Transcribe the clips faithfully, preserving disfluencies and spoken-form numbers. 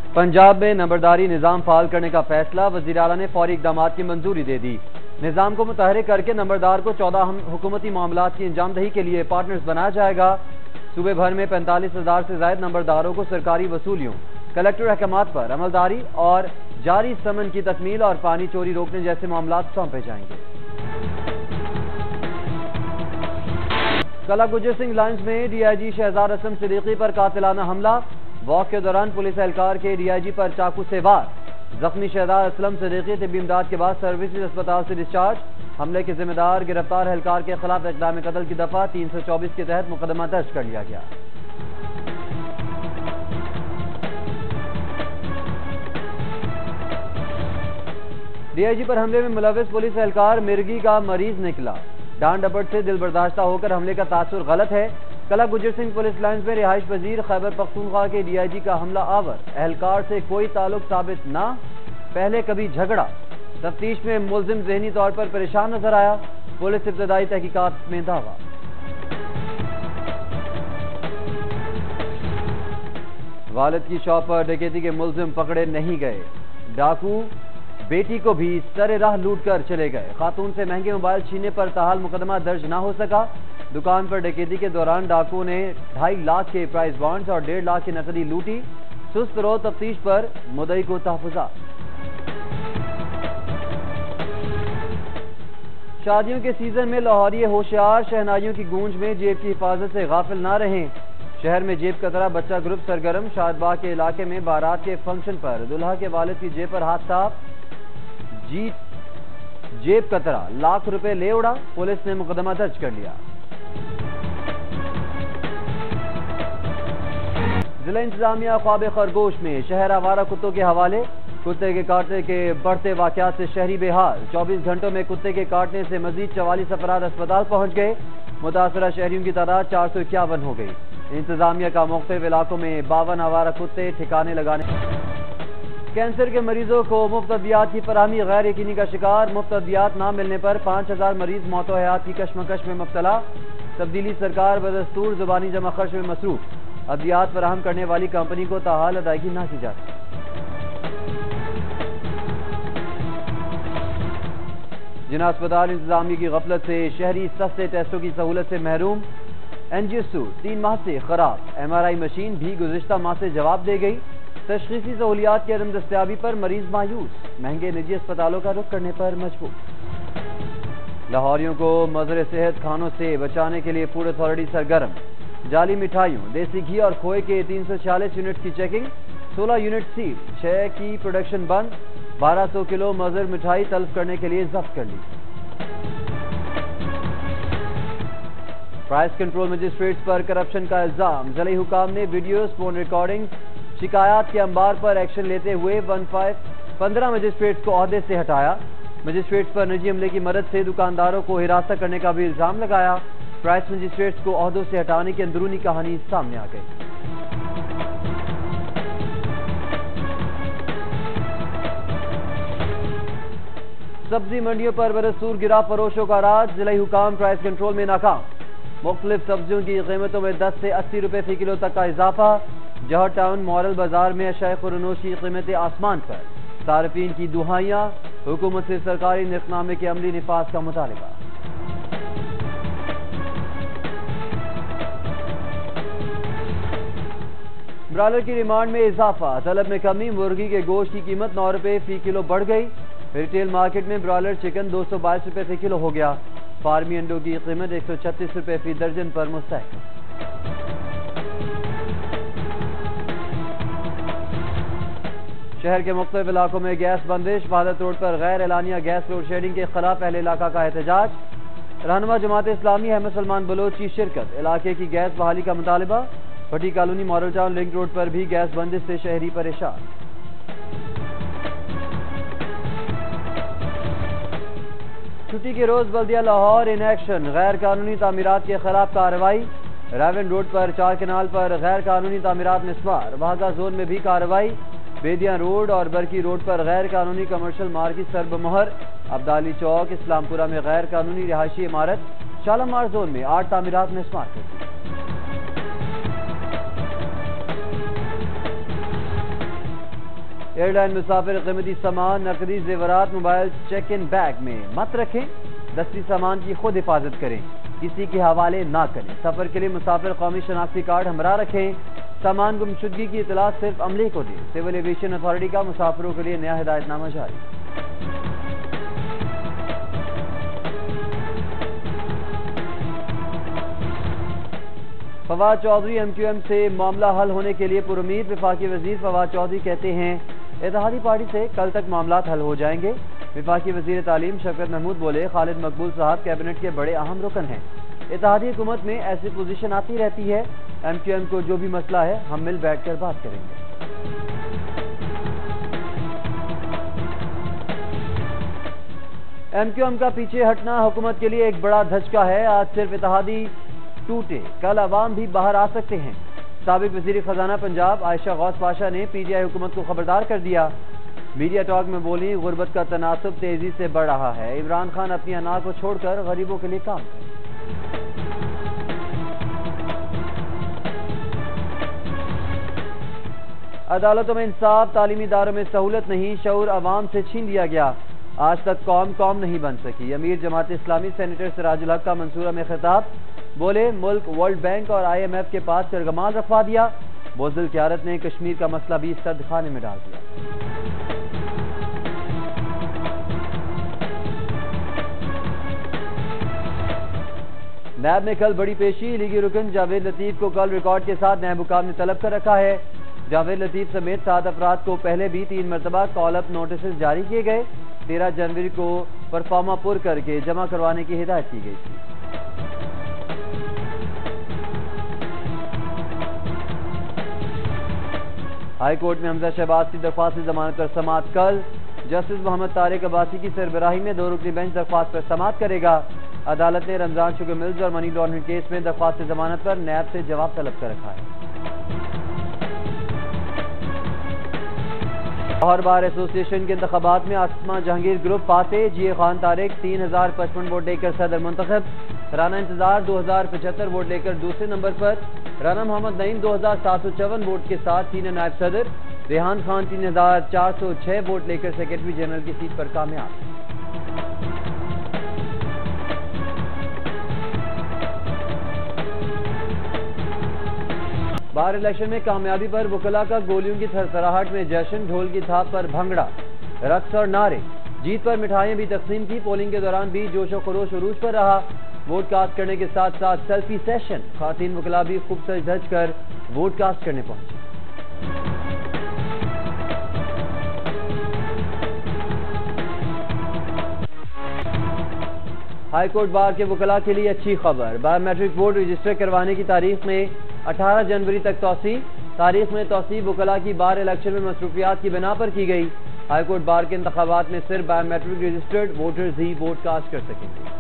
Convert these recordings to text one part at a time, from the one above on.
پنجاب میں نمبرداری نظام فعال کرنے کا فیصلہ، وزیر اعلیٰ نے فوری اقدامات کی منظوری دے دی۔ نظام کو متحرک کر کے نمبردار کو چودہ حکومتی معاملات کی انجام دہی کے لیے پارٹنرز بنایا جائے گا۔ صوبے بھر میں پینتالیس ہزار سے زائد نمبرداروں کو سرکاری وصولیوں، کلکٹر احکامات پر عملداری اور جاری سمن کی تکمیل اور پانی چوری روکنے جیسے معاملات سونپے جائیں گے۔ کلا گجر سنگھ لائنز میں D I G Shahzad Aslam Siddiqui پر قاتلانہ حملہ، واک کے دوران پولیس اہلکار کے ڈی آئی جی پر چاقو سے وار، زخمی شہزاد اسلم صدیقی طبی امداد کے بعد سروسز اسپتال سے ڈسچارج۔ حملے کے ذمہ دار گرفتار اہلکار کے خلاف اقدام قتل کی دفعہ تین سو چوبیس کے تحت مقدمہ درج کر لیا گیا۔ ڈی آئی جی پر حملے میں ملوث پولیس اہلکار مرگی کا مریض نکلا، ڈانٹ ڈپٹ سے دل برداشتہ ہو کر حملے کا تاثر غلط ہے۔ کلا گجر سنگھ پولیس لائنز میں رہائش پذیر خیبر پختونخوا کے ڈی آئی جی کا حملہ آور، اہلکار سے کوئی تعلق ثابت نہ، پہلے کبھی جھگڑا، تفتیش میں ملزم ذہنی طور پر پریشان نظر آیا، پولیس ابتدائی تحقیقات میں دعویٰ۔ والد کی شاپ پر ڈکیتی کے ملزم پکڑے نہیں گئے، ڈاکو بیٹی کو بھی سر راہ لوٹ کر چلے گئے، خاتون سے مہنگے موبائل چھیننے پر تاحال مقدمہ درج نہ ہو سکا۔ دکان پر ڈکیتی کے دوران ڈاکو نے ڈھائی لاکھ کے پرائز بانڈز اور ڈیڑھ لاکھ کی نقدی لوٹی، سست رو تفتیش پر مدعی کو تحفظات۔ شادیوں کے سیزن میں لاہوری ہوشیار، شہنائیوں کی گونج میں جیب کی حفاظت سے غافل نہ رہیں، شہر میں جیب قطرہ بچہ گروپ سرگرم، شاد باغ کے علاقے میں بارات کے فنکشن پر دلہا کے والد کی جیب پر ہاتھ صاف، جی جیب قطرہ لاکھ روپے لے اڑا، پولیس نے مقدمہ درج کر لیا۔ ضلع انتظامیہ خواب خرگوش میں شہر آوارہ کتوں کے حوالے، کتے کے کاٹنے کے بڑھتے واقعات سے شہری بے حال، چوبیس گھنٹوں میں کتے کے کاٹنے سے مزید چوالیس افراد اسپتال پہنچ گئے، متاثرہ شہریوں کی تعداد چار سو اکیاون ہو گئی۔ انتظامیہ کا مختلف علاقوں میں باون آوارہ کتے ٹھکانے لگانے۔ کینسر کے مریضوں کو مفت ادویات کی فراہمی غیر یقینی کا شکار، مفت ادویات نہ ملنے پر پانچ ہزار مریض موت و حیات کی کشمکش میں مبتلا، تبدیلی سرکار بدستور زبانی جمع خرچ میں مصروف، ادویات فراہم کرنے والی کمپنی کو تاحال ادائیگی نہ کی جاتی۔ جناح اسپتال انتظامیہ کی غفلت سے شہری سستے ٹیسٹوں کی سہولت سے محروم، این جی ایس تین ماہ سے خراب، ایم آر آئی مشین بھی گزشتہ ماہ سے جواب دے گئی، تشخیصی سہولیات کی عدم دستیابی پر مریض مایوس، مہنگے نجی اسپتالوں کا رخ کرنے پر مجبور۔ لاہوریوں کو مضر صحت کھانوں سے بچانے کے لیے فوڈ اتھارٹی سرگرم، جعلی مٹھائیوں، دیسی گھی اور کھوئے کے تین سو چھیالیس یونٹ کی چیکنگ، سولہ یونٹ سیل، چھ کی پروڈکشن بند، بارہ سو کلو مضر مٹھائی تلف کرنے کے لیے ضبط کر لی۔ پرائس کنٹرول مجسٹریٹس پر کرپشن کا الزام، ضلعی حکام نے ویڈیوز، فون ریکارڈنگ، شکایات کے انبار پر ایکشن لیتے ہوئے پندرہ مجسٹریٹس کو عہدے سے ہٹایا، مجسٹریٹس پر نجی عملے کی مدد سے دکانداروں کو ہراساں کرنے کا بھی الزام لگایا، پرائس مجسٹریٹس کو عہدوں سے ہٹانے کی اندرونی کہانی سامنے آ گئی۔ سبزی منڈیوں پر بدستور گرا فروشوں کا راج، ضلعی حکام پرائس کنٹرول میں ناکام، مختلف سبزیوں کی قیمتوں میں دس سے اسی روپے فی کلو تک کا اضافہ، جوہر ٹاؤن مورل بازار میں اشیاء خورنوشی قیمتیں آسمان پر، صارفین کی دہائیاں، حکومت سے سرکاری نرخنامے کے عملی نفاذ کا مطالبہ۔ برالر کی ڈیمانڈ میں اضافہ، طلب میں کمی، مرغی کے گوشت کی قیمت نو روپے فی کلو بڑھ گئی، ریٹیل مارکیٹ میں برالر چکن دو سو بائیس روپے فی کلو ہو گیا، فارمی انڈوں کی قیمت ایک سو چھتیس روپے فی درجن پر مستحکم۔ شہر کے مختلف علاقوں میں گیس بندش، وحدت روڈ پر غیر اعلانیہ گیس لوڈ شیڈنگ کے خلاف اہل علاقہ کا احتجاج، رہنما جماعت اسلامی احمد سلمان بلوچ کی شرکت، علاقے کی گیس بحالی کا مطالبہ، Bhatti colony model town link road پر بھی گیس بندش سے شہری پریشان۔ چھٹی کے روز بلدیہ لاہور ان ایکشن، غیر قانونی تعمیرات کے خلاف کارروائی، ریون روڈ پر چار کنال پر غیر قانونی تعمیرات مسمار، واہگہ زون میں بھی کارروائی، بیدیاں روڈ اور برکی روڈ پر غیر قانونی کمرشل مارکیٹ سرب مہر، عبدالی چوک، اسلام پورہ میں غیر قانونی رہائشی عمارت، شالمار زون میں آٹھ تعمیرات مسمار کر دی۔ ایئر لائن مسافر قیمتی سامان نقدی زیورات موبائل چیک ان بیگ میں مت رکھیں، دستی سامان کی خود حفاظت کریں، کسی کے حوالے نہ کریں۔ سفر کے لیے مسافر قومی شناختی کارڈ ہمراہ رکھیں، سامان گمشدگی کی اطلاع صرف عملے کو دیں۔ سول ایویشن اتھارٹی کا مسافروں کے لیے نیا ہدایت نامہ جاری۔ Fawad Chaudhry M Q M سے معاملہ حل ہونے کے لیے پر امید۔ وفاقی وزیر فواد چودھری کہتے ہیں اتحادی پارٹی سے کل تک معاملات حل ہو جائیں گے۔ وفاقی وزیر تعلیم شفقت محمود بولے خالد مقبول صاحب کیبنٹ کے بڑے اہم رکن ہیں، اتحادی حکومت میں ایسی پوزیشن آتی رہتی ہے، ایم کیو ایم کو جو بھی مسئلہ ہے ہم مل بیٹھ کر بات کریں گے۔ ایم کیو ایم کا پیچھے ہٹنا حکومت کے لیے ایک بڑا دھچکا ہے، آج صرف اتحادی ٹوٹے کل عوام بھی باہر آ سکتے ہیں۔ سابق وزیر خزانہ پنجاب عائشہ غوث پاشا نے پی ٹی آئی حکومت کو خبردار کر دیا، میڈیا ٹاک میں بولی غربت کا تناسب تیزی سے بڑھ رہا ہے، عمران خان اپنی انا کو چھوڑ کر غریبوں کے لیے کام کریں۔ عدالتوں میں انصاف، تعلیمی اداروں میں سہولت نہیں، شعور عوام سے چھین لیا گیا، آج تک قوم قوم نہیں بن سکی۔ امیر جماعت اسلامی سینیٹر سراج الحق کا منصورہ میں خطاب، بولے ملک ورلڈ بینک اور آئی ایم ایف کے پاس ترجمان رکھوا دیا، بزدل قیادت نے کشمیر کا مسئلہ بھی سرد خانے میں ڈال دیا۔ نیب میں کل بڑی پیشی، لیگی رکن جاوید لطیف کو کل ریکارڈ کے ساتھ نیب حکام نے طلب کر رکھا ہے۔ جاوید لطیف سمیت سات افراد کو پہلے بھی تین مرتبہ کال اپ نوٹسز جاری کیے گئے، تیرہ جنوری کو پرفارما پر کر کے جمع کروانے کی ہدایت کی گئی تھی۔ ہائی کورٹ میں حمزہ شہباز کی درخواست ضمانت پر سماعت کل، جسٹس محمد طارق عباسی کی سربراہی میں دو رکنی بینچ درخواست پر سماعت کرے گا۔ عدالت نے رمضان شوگر ملز اور منی لانڈرنگ کیس میں درخواست ضمانت پر نیب سے جواب طلب کر رکھا ہے۔ لاہور بار ایسوسی ایشن کے انتخابات میں آسما جہانگیر گروپ فاتح، جی اے خان طارق تین ہزار پچپن ووٹ لے کر صدر منتخب، رانا انتظار دو ہزار پچہتر ووٹ لے کر دوسرے نمبر پر، رانا محمد نعیم دو ہزار سات سو چون ووٹ کے ساتھ سینئر نائب صدر، ریحان خان تین ہزار چار سو چھ ووٹ لے کر سیکرٹری جنرل کی سیٹ پر کامیاب۔ بار الیکشن میں کامیابی پر وکلاء کا گولیوں کی تھرتھراہٹ میں جشن، ڈھول کی تھاپ پر بھنگڑا، رقص اور نعرے، جیت پر مٹھائیاں بھی تقسیم کی۔ پولنگ کے دوران بھی جوش و خروش عروج پر رہا، ووٹ کاسٹ کرنے کے ساتھ ساتھ سیلفی سیشن، خواتین وکلاء بھی خوب سج دھج کر ووٹ کاسٹ کرنے پہنچے۔ ہائی کورٹ بار کے وکلاء کے لیے اچھی خبر، بایو میٹرک ووٹ رجسٹر کروانے کی تاریخ میں اٹھارہ جنوری تک توسیع، تاریخ میں توسیع وکلاء کی بار الیکشن میں مصروفیات کی بنا پر کی گئی۔ ہائی کورٹ بار کے انتخابات میں صرف biometric registered voters vote ووٹ کاسٹ کر سکیں گے۔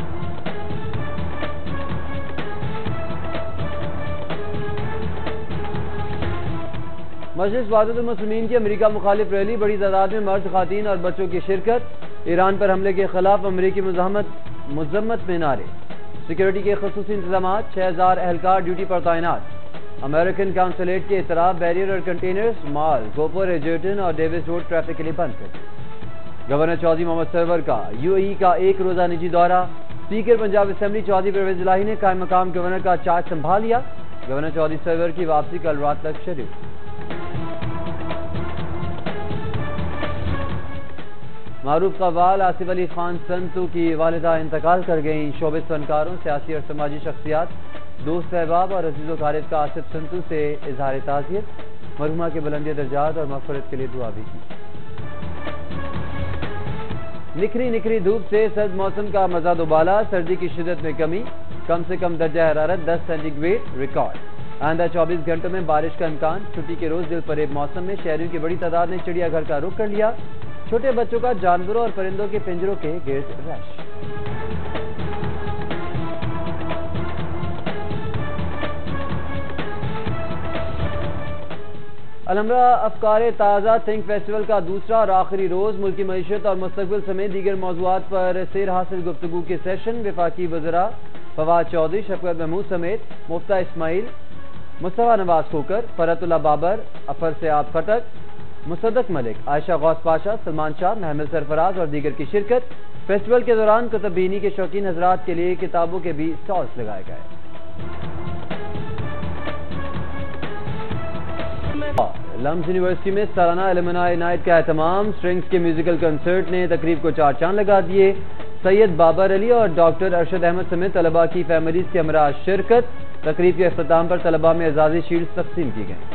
مجلس وحدت المسلمین کی امریکہ مخالف ریلی، بڑی تعداد میں مرد، خواتین اور بچوں کی شرکت، ایران پر حملے کے خلاف امریکی مزاحمت مذمت میں نعرے، سیکیورٹی کے خصوصی انتظامات، چھ ہزار اہلکار ڈیوٹی پر تعینات، امریکن کانسولیٹ کے اطراف بیریئر اور کنٹینرز، مال، گوپور، ایجرٹن اور ڈیوس روڈ ٹریفک کے لیے بند کر دیا۔ گورنر چودھری محمد سرور کا یو اے ای کا ایک روزہ نجی دورہ، اسپیکر پنجاب اسمبلی چودھری پرویز الہی نے قائم مقام گورنر کا چارج سنبھال لیا۔ گورنر چودھری سرور کی واپسی کل رات تک شروع۔ معروف قوال آصف علی خان سنتو کی والدہ انتقال کر گئیں، شعبے فنکاروں، سیاسی اور سماجی شخصیات، دوست احباب اور عزیز و اقارب کا آصف سنتو سے اظہار تعزیت، مرحومہ کے بلندی درجات اور مغفرت کے لیے دعا بھی کی۔ نکھری نکھری دھوپ سے سرد موسم کا مزہ دوبالا، سردی کی شدت میں کمی، کم سے کم درجہ حرارت دس سینٹی گریڈ ریکارڈ۔ آئندہ چوبیس گھنٹوں میں بارش کا امکان، چھٹی کے روز دل فریب موسم میں شہریوں کی بڑی تعداد نے چڑیا گھر کا رخ کر لیا، چھوٹے بچوں کا جانوروں اور پرندوں کے پنجروں کے گرد رش۔ الحمرہ افکار تازہ تھنک فیسٹیول کا دوسرا اور آخری روز، ملکی معیشت اور مستقبل سمیت دیگر موضوعات پر سیر حاصل گفتگو کے سیشن، وفاقی وزراء فواد چودھری، شفقت محمود سمیت مفتہ اسماعیل، مصطفیٰ نواز کھوکر، فرحت اللہ بابر، افر سیاب خٹک، مصدق ملک، عائشہ غوث پاشا، سلمان شاہ، محمد سرفراز اور دیگر کی شرکت۔ فیسٹیول کے دوران کتب بینی کے شوقین حضرات کے لیے کتابوں کے بھی سٹالز لگائے گئے۔ لمز یونیورسٹی میں سالانہ الومنائی نائٹ کا اہتمام، اسٹرنگز کے میوزیکل کنسرٹ نے تقریب کو چار چاند لگا دیے۔ سید بابر علی اور ڈاکٹر ارشد احمد سمیت طلباء کی فیملیز کے ہمراہ شرکت۔ تقریب کے اختتام پر طلباء میں اعزازی شیلڈز تقسیم کی گئیں۔